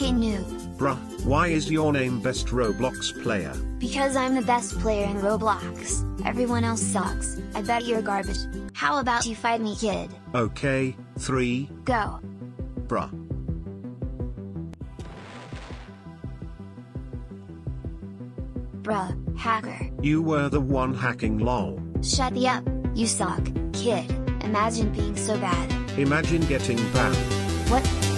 Hey noob. Bruh, why is your name best Roblox player? Because I'm the best player in Roblox. Everyone else sucks. I bet you're garbage. How about you fight me, kid? Okay, 3, Go. bruh. Bruh, hacker. You were the one hacking lol. Shut the up, you suck, kid. Imagine being so bad. Imagine getting banned. What?